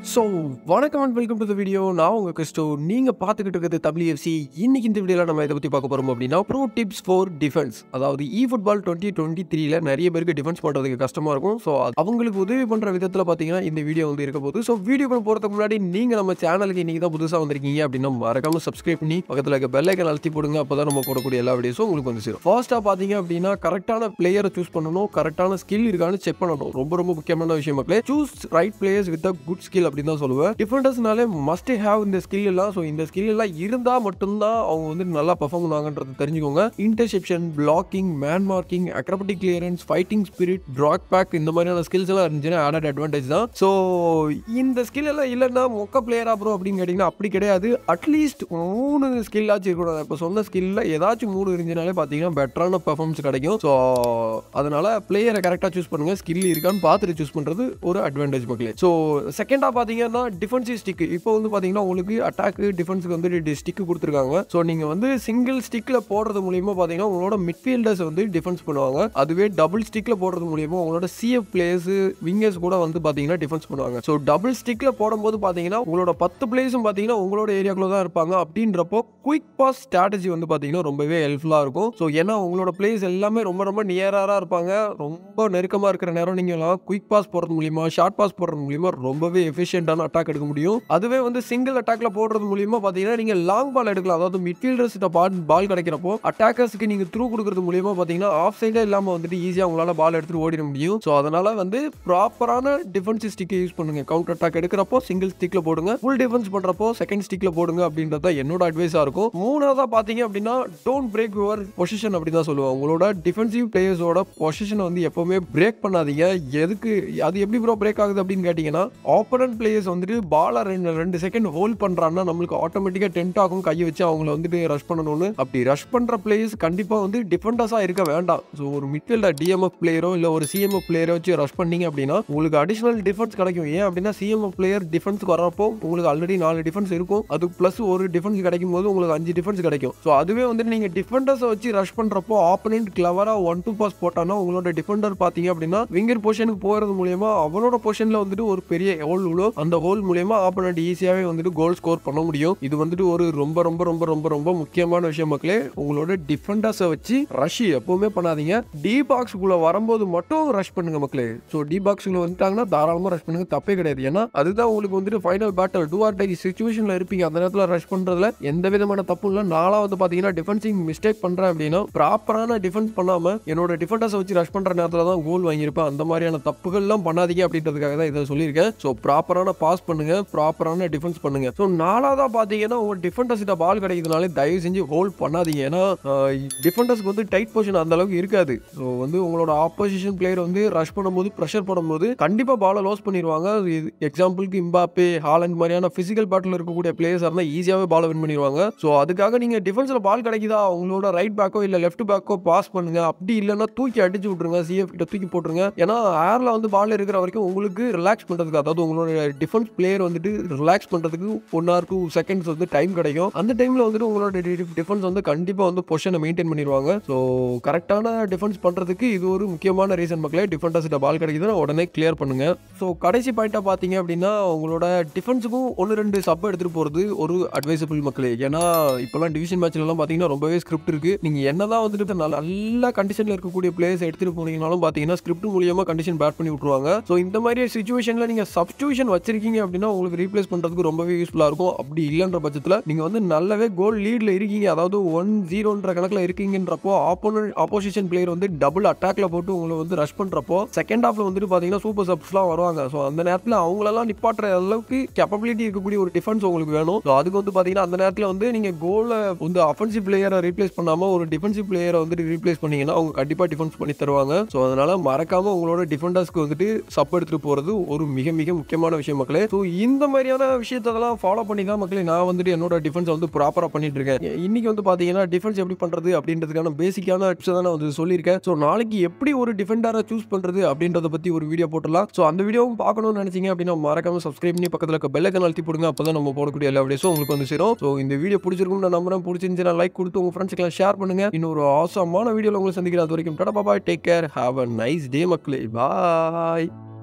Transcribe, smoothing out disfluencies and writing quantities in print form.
So, வணக்கம் and welcome to the video. நான் உங்க கிறிஸ்டோ. நீங்க பார்த்துக்கிட்டு இருக்கிறது தமிழ் FC. இன்னைக்கு இந்த வீடியோல நம்ம இதை பத்தி பார்க்க போறோம் அப்படின்னா ப்ரோ டிப்ஸ் ஃபார் டிஃபென்ஸ். அதாவது eFootball 2023ல நிறைய பேருக்கு டிஃபென்ஸ் பண்றதுக்கு கஷ்டமா இருக்கும். ஸோ அவங்களுக்கு உதவி பண்ற விதத்துல பாத்தீங்கன்னா இந்த வீடியோ வந்து இருக்க போகுது. ஸோ வீடியோக்குள்ள போறதுக்கு முன்னாடி நீங்க நம்ம சேனலுக்கு இன்னைக்கு தான் புதுசா வந்திருக்கீங்க அப்படின்னா மறக்காம சப்ஸ்கிரைப் பண்ணி பக்கத்துல இருக்க பெல் ஐகான் அழுத்தி போடுங்க. அப்பதான் நம்ம போடக்கூடிய எல்லா வீடியோஸும் உங்களுக்கு வந்து சேரும். ஃபர்ஸ்டா பாத்தீங்க அப்படின்னா கரெக்டான பிளேயரை சூஸ் பண்ணணும், கரெக்டான ஸ்கில் இருக்கான்னு செக் பண்ணணும். ரொம்ப ரொம்ப முக்கியமான விஷயம் மக்களே. Choose right players with a good skill அப்படின்னு தான் சொல்லுவேன். டிஃபெண்டர்ஸ்னாலே மஸ்ட் ஹேவ் இந்த ஸ்கில் எல்லாம். ஸோ இந்த ஸ்கில் எல்லாம் இருந்தா மட்டும்தான் அவங்க வந்து நல்லா பெர்ஃபார்ம் பண்ணுவாங்கன்றது தெரிஞ்சுக்கோங்க. Interception, blocking, man marking, acrobatic clearance, fighting spirit, track back இந்த மாதிரியான ஸ்கில்ஸ் எல்லாம் இருந்துச்சுன்னா ஆடட் அட்வான்டேஜ் தான். ஸோ இந்த ஸ்கில் எல்லாம் இல்லைன்னா மொக்க பிளேயரா ப்ரோ அப்படின்னு கேட்டிங்கன்னா அப்படி கிடையாது. அட்லீஸ்ட் 3 ஸ்கில் ஆச்சு இருக்கணும். இப்போ சொன்ன ஸ்கில்ல ஏதாச்சும் 3 இருந்துச்சுனாலே பார்த்தீங்கன்னா பெட்டரான பெர்ஃபார்மன்ஸ் கிடைக்கும். ஸோ அதனால பிளேயரை கரெக்டாக சூஸ் பண்ணுங்க. ஸ்கில் இருக்கான்னு பார்த்துட்டு சூஸ் பண்ணுறது ஒரு அட்வான்டேஜ் மக்களே. ஸோ செகண்டாக பார்த்தீங்கன்னா டிஃபென்சிவ் ஸ்டிக். இப்போ வந்து பார்த்தீங்கன்னா உங்களுக்கு அட்டாக்கு டிஃபென்ஸுக்கு வந்து ஸ்டிக் கொடுத்துருக்காங்க. ஸோ நீங்கள் வந்து சிங்கிள் ஸ்டிக்கில் போடுறது மூலியமா பார்த்தீங்கன்னா உங்களோட மிட்ஃபீல்டர்ஸ் வந்து டிஃபென்ஸ் பண்ணுவாங்க. அதுவே டபுள் ஸ்டிக்கில் போடுறது மூலியமா உங்களோட சிஎஃப் பிளேயர்ஸ், விங்கர்ஸ் கூட வந்து பார்த்தீங்கன்னா டிஃபென்ஸ் பண்ணுவாங்க. ஸோ டபுள் ஸ்டிக்கில் போடும்போது பார்த்தீங்கன்னா உங்களோட 10 பிளேயர்ஸும் பார்த்தீங்கன்னா உங்களோட ஏரியாக்குள்ள தான் இருப்பாங்க. அப்படின்றப்போ குயிக் பாஸ் ஸ்ட்ராட்டஜி வந்து பார்த்தீங்கன்னா ரொம்பவே ஹெல்ப்ஃபுல்லாக இருக்கும். ஸோ ஏன்னா உங்களோட பிளேயர்ஸ் எல்லாமே ரொம்ப ரொம்ப நியராக இருப்பாங்க. ரொம்ப நெருக்கமாக இருக்கிற நேரம் நீங்கள் குயிக் பாஸ் போடுறது மூலியமா, ஷார்ட் பாஸ் போடுறது மூலியமா ரொம்பவே எஃபிஷியன்டான அட்டாக் எடுக்க முடியும். அதுவே வந்து சிங்கிள் அட்டாக்ல போடுறது மூலியமா பாத்தீங்கன்னா நீங்க லாங் பால் எடுக்கலாம். அதாவது மிட்ஃபீல்டர்ஸ் பால் கிடைக்கிறப்போ அட்டாக்கர்ஸ்க்கு நீங்க த்ரூ கொடுக்கறது மூலியமா பாத்தீங்கன்னா ஆஃப் சைடே இல்லாம வந்துட்டு ஈஸியா உங்களால பால் எடுத்துட்டு ஓடிட முடியும். ஸோ அதனால வந்து ப்ராப்பரான டிஃபென்சிவ் ஸ்டிக்கை யூஸ் பண்ணுங்க. கவுண்டர் அட்டாக் எடுக்கிறப்போ சிங்கிள் ஸ்டிக்ல போடுங்க, ஃபுல் டிஃபென்ஸ் பண்றப்போ செகண்ட் ஸ்டிக்ல போடுங்க அப்படின்றத என்னோட அட்வைஸா இருக்கும். மூணாவதா பாத்தீங்க அப்படின்னா டோன்ட் பிரேக் யுவர் பொசிஷன் அப்படின்னு தான் சொல்லுவாங்க. உங்களோட டிஃபென்சிவ் பிளேயர்ஸோட பொசிஷனை வந்து எப்பவுமே பிரேக் பண்ணாதீங்க. எதுக்கு அது எப்படி ப்ரோ பிரேக் ஆகுது அப்படின்னு கேட்டீங்கன்னா ஆப்போனன்ட் பிளேயர்ஸ் வந்துட்டு பாலை 2 செகண்ட் ஹோல்ட் பண்றாங்கன்னா நம்மளுக்கு ஆட்டோமேட்டிக்கா டென்ட் ஆகும் கையை வச்சு அவங்கள வந்துட்டு ரஷ் பண்ணணும்னு. அப்படி ரஷ் பண்ற பிளேயர்ஸ் கண்டிப்பா வந்து டிஃபெண்டர்ஸா இருக்க வேண்டாம். ஸோ ஒரு மிட்ஃபீல்டர் டிஎம்எஃப் பிளேயரோ இல்ல ஒரு சிஎம்எஃப் பிளேயரோ வச்சு ரஷ் பண்ணீங்க அப்படின்னா உங்களுக்கு அடிஷனல் டிஃபென்ஸ் கிடைக்கும். ஏன் அப்படின்னா சிஎம்எஃப் பிளேயர் டிஃபென்ஸ்க்கு வரப்போ உங்களுக்கு ஆல்ரெடி 4 டிஃபென்ஸ் இருக்கும். அது பிளஸ் ஒரு டிஃபென்ஸ் கிடைக்கும் போது உங்களுக்கு 5 டிஃபென்ஸ் கிடைக்கும். ஸோ அதுவே வந்து நீங்க டிஃபெண்டர்ஸை வச்சு ரஷ் பண்றப்போ ஆப்போனன்ட் கிளவரா 1-2 பாஸ் போட்டானா உங்களோட டிஃபெண்டர் பாத்தீங்க அப்படின்னா விங்கர் பொசிஷனுக்கு போறது மூலியமா அவனோட பொசிஷன்ல வந்துட்டு ஒரு பெரிய ஹோல் விழும். அந்த ஹோல் மூலியமா ஆப்போனன்ட் ஈஸியாவே வந்துட்டு கோல் ஸ்கோர் பண்ண முடியும். இது வந்துட்டு ஒரு ரொம்ப ரொம்ப ரொம்ப ரொம்ப ரொம்ப முக்கியமான விஷயம் மக்களே. உங்களோட டிஃபெண்டர்ஸை வச்சு ரஷ் எப்பவுமே பண்ணாதீங்க. டி பாக்ஸ்க்குள்ள வரும்போது மட்டும் ரஷ் பண்ணுங்க மக்களே. ஸோ டி பாக்ஸ்க்குள்ள வந்துட்டாங்கன்னா தாராளமா ரஷ் பண்ணுங்க, தப்பே கிடையாது. ஏன்னா அதுதான் உங்களுக்கு வந்துட்டு final battle do or die சிச்சுவேஷன்ல இருப்பீங்க. அந்த நேரத்தில் ரஷ் பண்றதுல எந்த விதமான தப்பும் இல்லை. நாலாவது பாத்தீங்கன்னா டிஃபென்சிங் மிஸ்டேக் பண்றேன் அப்படின்னா ப்ராப்பரான டிஃபென்ஸ் பண்ணாம என்னோட டிஃபெண்டர்ஸை வச்சு ரஷ் பண்ற நேரத்தில் தான் கோல் வாங்கியிருப்பேன். அந்த மாதிரியான தப்புகள்லாம் பண்ணாதீங்க அப்படின்றதுக்காக தான் இதை சொல்லியிருக்கேன். ஸோ ப்ராப்பரான பாஸ் பண்ணுங்க, ப்ராப்பரான டிஃபென்ஸ் பண்ணுங்க. ஸோ நாலாவதா பாத்தீங்கன்னா உங்க டிஃபெண்டர்ஸ் கிட்ட பால் கிடைக்கிறதுனால தயவு செஞ்சு ஹோல்ட் பண்ணாதீங்க. ஏன்னா டிஃபெண்டர்ஸ்க்கு வந்து டைட் பொசிஷன் அந்த அளவுக்கு இருக்காது. ஸோ வந்து உங்களோட ஆப்போசிஷன் பிளேயர் வந்து ரஷ் பண்ணும்போது ப்ரெஷர் பண்ணும்போது கண்டிப்பா பாலை லாஸ் பண்ணிடுவாங்க. எக்ஸாம்பிளுக்கு இம்பாப்பே, ஹாலண்ட் மாதிரியான பிசிக்கல் பேட்டில் இருக்கக்கூடிய பிளேயர்ஸ் இருந்தால் ஈஸியாவே பால் வின் பண்ணிடுவாங்க. ஸோ அதுக்காக நீங்க டிஃபென்ஸ்ல பால் கிடைக்குதா உங்களோட ரைட் பேக்கோ இல்ல லெஃப்ட் பேக்கோ பாஸ் பண்ணுங்க. அப்படி இல்லைன்னா தூக்கி அடிச்சு விட்டுருங்க, சிஎஃப் கிட்ட தூக்கி போட்டுருங்க. ஏன்னா ஏர்ல வந்து பால் இருக்கிற வரைக்கும் உங்களுக்கு ரிலாக்ஸ் பண்றதுக்கு, அதாவது உங்களோட டிஃபென்ஸ் பிளேயர் வந்துட்டு ரிலாக்ஸ் பண்றதுக்கு 1 or 2 செகண்ட்ஸ் வந்து டைம் கிடைக்கும். அந்த டைம்ல வந்துட்டு உங்களோட டிஃபென்ஸ் வந்து கண்டிப்பா வந்து பொசிஷனை மெயின்டைன் பண்ணிடுவாங்க. ஸோ கரெக்டான டிஃபென்ஸ் பண்றதுக்கு இது ஒரு முக்கியமான ரீசன் மக்களே. டிஃபெண்டர்ஸ் பால் கிடைக்குதுன்னா உடனே கிளியர் பண்ணுங்க. ஸோ கடைசி பாயிண்டா பாத்தீங்க அப்படின்னா உங்களோட டிஃபென்ஸுக்கும் 1-2 சப் எடுத்துட்டு போறது ஒரு அட்வைசபிள் மக்களே. ஏன்னா இப்பெல்லாம் டிவிஷன் மேட்ச்ல எல்லாம் பாத்தீங்கன்னா ரொம்பவே ஸ்கிரிப்ட் இருக்கு. நீங்க என்னதான் வந்துட்டு நல்ல கண்டிஷன்ல இருக்கக்கூடிய பிளேயர்ஸ் எடுத்துட்டு போனீங்கனாலும் பாத்தீங்கன்னா ஸ்கிரிப்ட் மூலியமா கண்டிஷன் பேட் பண்ணி விட்டுருவாங்க. ஸோ இந்த மாதிரி சிச்சுவேஷன்ல நீங்க சப்ஸ்டியூஷன் வச்சிருக்கீங்க அப்படின்னா உங்களுக்கு ரீப்ளேஸ் பண்றதுக்கு ரொம்பவே யூஸ்ஃபுல்லா இருக்கும். அப்படி இல்லைன்ற பட்சத்தில் நீங்க வந்து நல்லாவே கோல் லீட்ல இருக்கீங்க, அதாவது 1-0ன்ற கணக்குல இருக்கீங்கன்றப்போ ஆப்போசிஷன் பிளேயர் வந்து டபுள் அட்டாக்ல போட்டு உங்களை வந்து ரஷ் பண்றப்போ செகண்ட் ஹாஃப்ல வந்துட்டு பாத்தீங்கன்னா சூப்பர் சப்ஸ்லாம் வருவாங்க. ஸோ அந்த நேரத்தில் அவங்களெல்லாம் நிப்பாட்டுற அளவுக்கு கேப்பபிலிட்டி இருக்கக்கூடிய ஒரு டிஃபென்ஸ் உங்களுக்கு வேணும். ஸோ அதுக்கு வந்து பாத்தீங்கன்னா அந்த நேரத்தில் வந்து நீங்க கோலை வந்து அஃபென்சிவ் பிளேயரை ரீப்ளேஸ் பண்ணாம ஒரு டிஃபென்சிவ் பிளேயரை வந்துட்டு ரீப்ளேஸ் பண்ணீங்கன்னா அவங்க கண்டிப்பா டிஃபென்ஸ் பண்ணி தருவாங்க. ஸோ அதனால மறக்காம உங்களோட டிஃபெண்டர்ஸ்க்கு வந்துட்டு சப் எடுத்துட்டு போறது ஒரு மிக மிக முக்கியமான விஷயம் மக்களே. ஸோ இந்த மாதிரியான விஷயத்தெல்லாம் ஃபாலோ பண்ணி தான் மக்களே நான் வந்துட்டு என்னோட டிஃபென்ஸ் வந்து ப்ராப்பரா பண்ணிட்டு இருக்கேன். இன்னைக்கு வந்து பாத்தீங்கன்னா டிஃபென்ஸ் எப்படி பண்றது அப்படின்றதுக்கான பேசிக்கான டிப்ஸ் தான் நான் வந்து சொல்லியிருக்கேன். ஸோ நாளைக்கு எப்படி ஒரு டிஃபெண்டரை சூஸ் பண்றது அப்படின்றத பத்தி ஒரு வீடியோ போட்டுடலாம். ஸோ அந்த வீடியோவும் பார்க்கணும்னு நினைச்சீங்க அப்படின்னா மறக்காம சப்ஸ்கிரைப் பண்ணி பக்கத்துல இருக்க பெல் ஐகான் அழுத்தி போடுங்க. அப்பதான் நம்ம போடக்கூடிய எல்லா வீடியோஸும் உங்களுக்கு வந்து சேரும். ஸோ இந்த வீடியோ பிடிச்சிருக்கும்னு நான் நம்புறேன். பிடிச்சிருந்துச்சுன்னா லைக் கொடுத்து உங்க ஃப்ரெண்ட்ஸ்க்கு ஷேர் பண்ணுங்க. இன்னொரு ஆசமான வீடியோல உங்களை சந்திக்கிறேன். அது வரைக்கும் tata bye, take care, have a nice day மக்களே, பாய்.